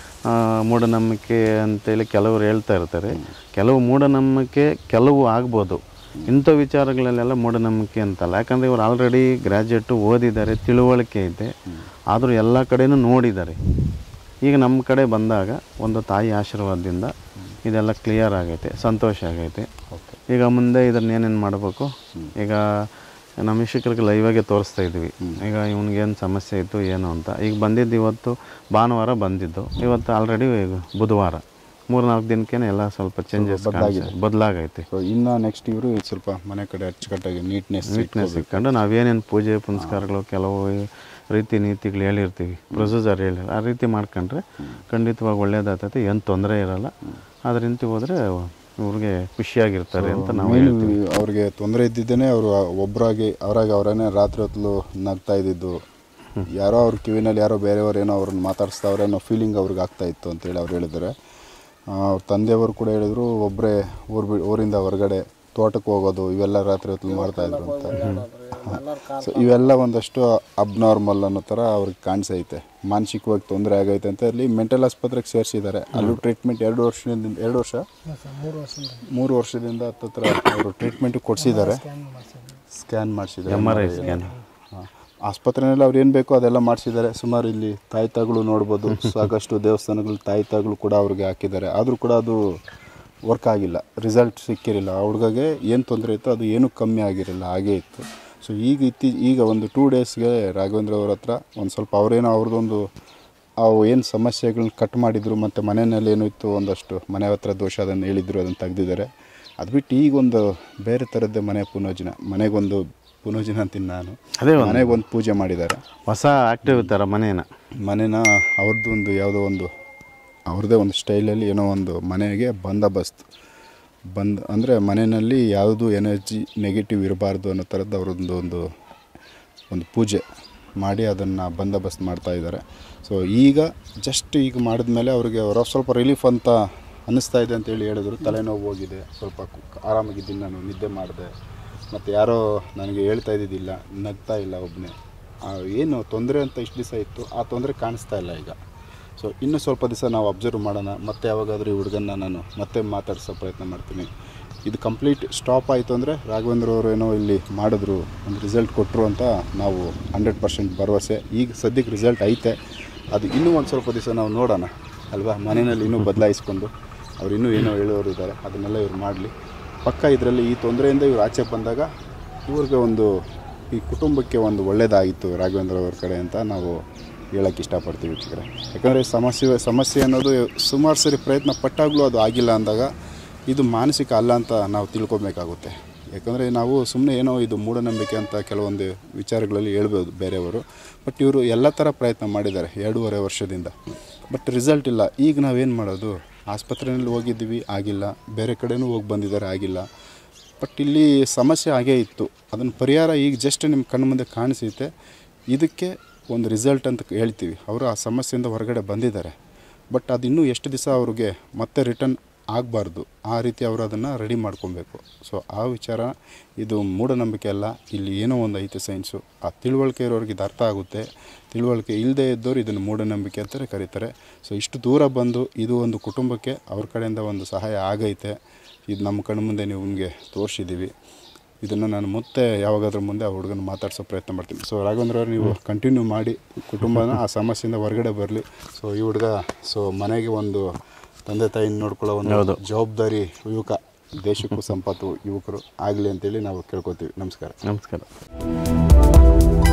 ಮೂಢನಂಬಿಕೆ ಅಂತೇಳಿ ಕೆಲವರು ಹೇಳ್ತಾ ಇರ್ತಾರೆ. ಕೆಲವು ಮೂಢನಂಬಿಕೆ ಕೆಲವು ಆಗ್ಬೋದು, ಇಂಥ ವಿಚಾರಗಳಲ್ಲೆಲ್ಲ ಮೂಢನಂಬಿಕೆ ಅಂತಲ್ಲ. ಯಾಕಂದರೆ ಇವರು ಆಲ್ರೆಡಿ ಗ್ರ್ಯಾಜುಯೇಟು ಓದಿದ್ದಾರೆ, ತಿಳುವಳಿಕೆ ಇದೆ, ಆದರೂ ಎಲ್ಲ ಕಡೆಯೂ ನೋಡಿದ್ದಾರೆ. ಈಗ ನಮ್ಮ ಕಡೆ ಬಂದಾಗ ಒಂದು ತಾಯಿ ಆಶೀರ್ವಾದದಿಂದ ಇದೆಲ್ಲ ಕ್ಲಿಯರ್ ಆಗೈತೆ, ಸಂತೋಷ ಆಗೈತೆ. ಈಗ ಮುಂದೆ ಇದನ್ನ ಏನೇನು ಮಾಡಬೇಕು, ಈಗ ನಮ್ಮ ಶಿಕ್ಷಕರಿಗೆ ಲೈವಾಗೆ ತೋರಿಸ್ತಾ ಇದ್ವಿ. ಈಗ ಇವನಿಗೇನು ಸಮಸ್ಯೆ ಇತ್ತು ಏನು ಅಂತ. ಈಗ ಬಂದಿದ್ದು ಇವತ್ತು ಭಾನುವಾರ ಬಂದಿದ್ದು, ಇವತ್ತು ಆಲ್ರೆಡಿ ಬುಧವಾರ, ಮೂರು ನಾಲ್ಕು ದಿನಕ್ಕೆ ಎಲ್ಲ ಸ್ವಲ್ಪ ಚೇಂಜಸ್ ಬದಲಾಗೈತೆ. ಸೊ ಇನ್ನು ನೆಕ್ಸ್ಟ್ ಇವರು ಸ್ವಲ್ಪ ಮನೆ ಕಡೆ ಅಚ್ಚುಕಟ್ಟಾಗಿ ನೀಟ್ನೆಸ್ ನೀಟ್ನೆಸ್ ಇಟ್ಕೊಂಡು ನಾವೇನೇನು ಪೂಜೆ ಪುನಸ್ಕಾರಗಳು ಕೆಲವು ರೀತಿ ನೀತಿಗಳು ಹೇಳಿರ್ತೀವಿ, ಪ್ರೊಸೀಜರ್ ಹೇಳಿ ಆ ರೀತಿ ಮಾಡ್ಕೊಂಡ್ರೆ ಖಂಡಿತವಾಗಿ ಒಳ್ಳೇದಾಗ್ತೈತೆ, ಏನು ತೊಂದರೆ ಇರೋಲ್ಲ. ಅದರಿಂದ ಹೋದರೆ ಇವ್ರಿಗೆ ಖುಷಿಯಾಗಿರ್ತಾರೆ ಅಂತ ನಾವು ಹೇಳ್ತೀವಿ. ಅವ್ರಿಗೆ ತೊಂದರೆ ಇದ್ದಿದ್ದೇನೆ ಅವರು ಒಬ್ಬರಾಗಿ ಅವರಾಗಿ ಅವರನ್ನೇ ರಾತ್ರಿ ಹೊತ್ತು ನಗ್ತಾ ಇದ್ದಿದ್ದು, ಯಾರೋ ಅವ್ರ ಕಿವಿನಲ್ಲಿ ಯಾರೋ ಬೇರೆಯವರು ಏನೋ ಅವ್ರನ್ನ ಮಾತಾಡಿಸ್ತಾವ್ರೆ ಅನ್ನೋ ಫೀಲಿಂಗ್ ಅವ್ರಿಗೆ ಆಗ್ತಾಯಿತ್ತು ಅಂತೇಳಿ ಅವ್ರು ಹೇಳಿದ್ದಾರೆ. ಅವ್ರ ತಂದೆಯವರು ಕೂಡ ಹೇಳಿದ್ರು, ಒಬ್ಬರೇ ಊರು ಬಿ ಊರಿಂದ ಹೊರಗಡೆ ತೋಟಕ್ಕೆ ಹೋಗೋದು ಇವೆಲ್ಲ ರಾತ್ರಿ ಹೊತ್ತು ಮಾಡ್ತಾಯಿದ್ರು ಅಂತ. ಸೊ ಇವೆಲ್ಲ ಒಂದಷ್ಟು ಅಬ್ನಾರ್ಮಲ್ ಅನ್ನೋ ಥರ ಅವ್ರಿಗೆ ಕಾಣಿಸೈತೆ, ಮಾನಸಿಕವಾಗಿ ತೊಂದರೆ ಆಗೈತೆ ಅಂತ ಅಲ್ಲಿ ಮೆಂಟಲ್ ಆಸ್ಪತ್ರೆಗೆ ಸೇರಿಸಿದ್ದಾರೆ. ಅಲ್ಲೂ ಟ್ರೀಟ್ಮೆಂಟ್ ಎರಡು ವರ್ಷದಿಂದ ಎರಡು ವರ್ಷ ಮೂರು ವರ್ಷದಿಂದ ಹತ್ತತ್ರ ಅವರು ಟ್ರೀಟ್ಮೆಂಟು ಕೊಡಿಸಿದ್ದಾರೆ, ಸ್ಕ್ಯಾನ್ ಮಾಡಿಸಿದ್ದಾರೆ, ಎಮ್ ಆರ್ ಐ ಸ್ಕ್ಯಾನ್. ಆಸ್ಪತ್ರೆಯಲ್ಲಿ ಅವ್ರು ಏನು ಬೇಕೋ ಅದೆಲ್ಲ ಮಾಡಿಸಿದ್ದಾರೆ. ಸುಮಾರು ಇಲ್ಲಿ ತಾಯ್ತಾಗಳು ನೋಡ್ಬೋದು, ಸಾಕಷ್ಟು ದೇವಸ್ಥಾನಗಳು ತಾಯ್ತಾಗಳು ಕೂಡ ಅವ್ರಿಗೆ ಹಾಕಿದ್ದಾರೆ. ಆದರೂ ಕೂಡ ಅದು ವರ್ಕ್ ಆಗಿಲ್ಲ, ರಿಸಲ್ಟ್ ಸಿಕ್ಕಿರಲಿಲ್ಲ. ಆ ಹುಡುಗಗೆ ಏನು ತೊಂದರೆ ಇತ್ತು ಅದು ಏನೂ ಕಮ್ಮಿ ಆಗಿರಲಿಲ್ಲ, ಹಾಗೇ ಇತ್ತು. ಸೊ ಈಗ ಇತ್ತೀ ಈಗ ಒಂದು ಟೂ ಡೇಸ್ಗೆ ರಾಘವೇಂದ್ರ ಅವ್ರ ಹತ್ರ ಒಂದು ಸ್ವಲ್ಪ ಅವರೇನೋ ಅವ್ರದ್ದೊಂದು ಅವು ಏನು ಸಮಸ್ಯೆಗಳನ್ನ ಕಟ್ ಮಾಡಿದರು, ಮತ್ತು ಮನೆಯಲ್ಲಿ ಏನೂ ಇತ್ತು ಒಂದಷ್ಟು ಮನೆ ಹತ್ರ ದೋಷ ಅದನ್ನು ಹೇಳಿದ್ರು, ಅದನ್ನು ತೆಗ್ದಿದ್ದಾರೆ. ಅದು ಬಿಟ್ಟು ಈಗೊಂದು ಬೇರೆ ಥರದ್ದೇ ಮನೆ ಪುನೋಜನ, ಮನೆಗೊಂದು ಪುನೋಜನ ಅಂತೀನಿ ನಾನು, ಅದೇ ಮನೆಗೆ ಒಂದು ಪೂಜೆ ಮಾಡಿದ್ದಾರೆ. ಹೊಸ ಆಕ್ಟಿವ್ ಥರ ಮನೇನ ಮನೇನ ಅವ್ರದ್ದು ಒಂದು ಯಾವುದೋ ಒಂದು ಅವ್ರದ್ದೇ ಒಂದು ಸ್ಟೈಲಲ್ಲಿ ಏನೋ ಒಂದು ಮನೆಗೆ ಬಂದೋಬಸ್ತ್ ಬಂದು ಅಂದರೆ ಮನೆಯಲ್ಲಿ ಯಾವುದು ಎನರ್ಜಿ ನೆಗೆಟಿವ್ ಇರಬಾರ್ದು ಅನ್ನೋ ಥರದ್ದು ಅವರೊಂದು ಒಂದು ಒಂದು ಪೂಜೆ ಮಾಡಿ ಅದನ್ನು ಬಂದೋಬಸ್ತ್ ಮಾಡ್ತಾ ಇದ್ದಾರೆ. ಸೊ ಈಗ ಜಸ್ಟ್ ಈಗ ಮಾಡಿದ್ಮೇಲೆ ಅವ್ರಿಗೆ ಅವರ ಸ್ವಲ್ಪ ರಿಲೀಫ್ ಅಂತ ಅನ್ನಿಸ್ತಾ ಇದೆ ಅಂತೇಳಿ ಹೇಳಿದ್ರು. ತಲೆನೋವು ಹೋಗಿದೆ, ಸ್ವಲ್ಪ ಆರಾಮಾಗಿದ್ದೀನಿ, ನಾನು ನಿದ್ದೆ ಮಾಡಿದೆ, ಮತ್ತು ಯಾರೋ ನನಗೆ ಹೇಳ್ತಾ ಇದ್ದಿದ್ದಿಲ್ಲ, ನಗ್ತಾ ಇಲ್ಲ ಒಬ್ಬನೇ, ಏನು ತೊಂದರೆ ಅಂತ ಇಷ್ಟು ದಿವಸ ಇತ್ತು ಆ ತೊಂದರೆ ಕಾಣಿಸ್ತಾ ಇಲ್ಲ ಈಗ. ಸೊ ಇನ್ನೂ ಸ್ವಲ್ಪ ದಿವಸ ನಾವು ಅಬ್ಸರ್ವ್ ಮಾಡೋಣ, ಮತ್ತೆ ಯಾವಾಗಾದರೂ ಈ ಹುಡುಗನ್ನ ನಾನು ಮತ್ತೆ ಮಾತಾಡಿಸೋ ಪ್ರಯತ್ನ ಮಾಡ್ತೀನಿ. ಇದು ಕಂಪ್ಲೀಟ್ ಸ್ಟಾಪ್ ಆಯಿತು ಅಂದರೆ ರಾಘವೇಂದ್ರ ಅವರು ಏನೋ ಇಲ್ಲಿ ಮಾಡಿದ್ರು, ಒಂದು ರಿಸಲ್ಟ್ ಕೊಟ್ಟರು ಅಂತ ನಾವು ಹಂಡ್ರೆಡ್ ಪರ್ಸೆಂಟ್ ಭರವಸೆ. ಈಗ ಸದ್ಯಕ್ಕೆ ರಿಸಲ್ಟ್ ಐತೆ, ಅದು ಇನ್ನೂ ಒಂದು ಸ್ವಲ್ಪ ದಿವಸ ನಾವು ನೋಡೋಣ ಅಲ್ವಾ. ಮನೆಯಲ್ಲಿ ಇನ್ನೂ ಬದಲಾಯಿಸ್ಕೊಂಡು ಅವ್ರು ಇನ್ನೂ ಏನೋ ಹೇಳೋರು ಇದ್ದಾರೆ, ಅದನ್ನೆಲ್ಲ ಇವ್ರು ಮಾಡಲಿ. ಪಕ್ಕ ಇದರಲ್ಲಿ ಈ ತೊಂದರೆಯಿಂದ ಇವ್ರು ಆಚೆ ಬಂದಾಗ ಇವ್ರಿಗೆ ಒಂದು ಈ ಕುಟುಂಬಕ್ಕೆ ಒಂದು ಒಳ್ಳೆಯದಾಗಿತ್ತು ರಾಘವೇಂದ್ರ ಅವ್ರ ಕಡೆ ಅಂತ ನಾವು ಹೇಳೋಕ್ಕೆ ಇಷ್ಟಪಡ್ತೀವಿ ವೀಕ್ಷಕರೇ. ಯಾಕಂದರೆ ಸಮಸ್ಯೆ ಸಮಸ್ಯೆ ಅನ್ನೋದು ಸುಮಾರು ಸರಿ ಪ್ರಯತ್ನ ಪಟ್ಟಾಗಲೂ ಅದು ಆಗಿಲ್ಲ ಅಂದಾಗ ಇದು ಮಾನಸಿಕ ಅಲ್ಲ ಅಂತ ನಾವು ತಿಳ್ಕೊಬೇಕಾಗುತ್ತೆ. ಯಾಕಂದರೆ ನಾವು ಸುಮ್ಮನೆ ಏನೋ ಇದು ಮೂಢನಂಬಿಕೆ ಅಂತ ಕೆಲವೊಂದು ವಿಚಾರಗಳಲ್ಲಿ ಹೇಳ್ಬೋದು ಬೇರೆಯವರು, ಬಟ್ ಇವರು ಎಲ್ಲ ಥರ ಪ್ರಯತ್ನ ಮಾಡಿದ್ದಾರೆ ಎರಡೂವರೆ ವರ್ಷದಿಂದ, ಬಟ್ ರಿಸಲ್ಟ್ ಇಲ್ಲ. ಈಗ ನಾವೇನು ಮಾಡೋದು? ಆಸ್ಪತ್ರೆಯಲ್ಲಿ ಹೋಗಿದ್ದೀವಿ, ಆಗಿಲ್ಲ, ಬೇರೆ ಕಡೆನೂ ಹೋಗಿ ಬಂದಿದ್ದಾರೆ, ಆಗಿಲ್ಲ. ಬಟ್ ಇಲ್ಲಿ ಸಮಸ್ಯೆ ಆಗೇ ಇತ್ತು, ಅದನ್ನು ಪರಿಹಾರ ಈಗ ಜಸ್ಟ್ ನಿಮ್ಮ ಕಣ್ಣು ಮುಂದೆ ಕಾಣಿಸುತ್ತೆ. ಇದಕ್ಕೆ ಒಂದು ರಿಸಲ್ಟ್ ಅಂತ ಹೇಳ್ತೀವಿ. ಅವರು ಆ ಸಮಸ್ಯೆಯಿಂದ ಹೊರಗಡೆ ಬಂದಿದ್ದಾರೆ, ಬಟ್ ಅದು ಇನ್ನೂ ಎಷ್ಟು ದಿವಸ ಅವ್ರಿಗೆ ಮತ್ತೆ ರಿಟರ್ನ್ ಆಗಬಾರ್ದು, ಆ ರೀತಿ ಅವರು ಅದನ್ನು ರೆಡಿ ಮಾಡ್ಕೊಬೇಕು. ಸೊ ಆ ವಿಚಾರ ಇದು ಮೂಢನಂಬಿಕೆ ಅಲ್ಲ, ಇಲ್ಲಿ ಏನೋ ಒಂದು ಐತೆ ಸೈನ್ಸು. ಆ ತಿಳುವಳಿಕೆ ಇರೋರಿಗೆ ಇದು ಅರ್ಥ ಆಗುತ್ತೆ, ತಿಳುವಳಿಕೆ ಇಲ್ಲದೆ ಇದ್ದವ್ರು ಇದನ್ನು ಮೂಢನಂಬಿಕೆ ಅಂತಲೇ ಕರೀತಾರೆ. ಸೊ ಇಷ್ಟು ದೂರ ಬಂದು ಇದು ಒಂದು ಕುಟುಂಬಕ್ಕೆ ಅವ್ರ ಕಡೆಯಿಂದ ಒಂದು ಸಹಾಯ ಆಗೈತೆ. ಇದು ನಮ್ಮ ಕಣ್ಣು ಮುಂದೆ ನೀವು ನಿಮಗೆ ತೋರಿಸಿದ್ದೀವಿ. ಇದನ್ನು ನಾನು ಮತ್ತೆ ಯಾವಾಗಾದ್ರೂ ಮುಂದೆ ಆ ಹುಡುಗನ ಮಾತಾಡ್ಸೋ ಪ್ರಯತ್ನ ಮಾಡ್ತೀನಿ. ಸೊ ರಾಘವೇಂದ್ರ ಅವರು ನೀವು ಕಂಟಿನ್ಯೂ ಮಾಡಿ, ಕುಟುಂಬನ ಆ ಸಮಸ್ಯೆಯಿಂದ ಹೊರಗಡೆ ಬರಲಿ. ಸೊ ಈ ಹುಡುಗ ಸೊ ಮನೆಗೆ ಒಂದು ತಂದೆ ತಾಯಿನ ನೋಡ್ಕೊಳ್ಳೋ ಒಂದು ಜವಾಬ್ದಾರಿ ಯುವಕ, ದೇಶಕ್ಕೂ ಸಂಪತ್ತು ಯುವಕರು ಆಗಲಿ ಅಂತೇಳಿ ನಾವು ಕೇಳ್ಕೊತೀವಿ. ನಮಸ್ಕಾರ. ನಮಸ್ಕಾರ.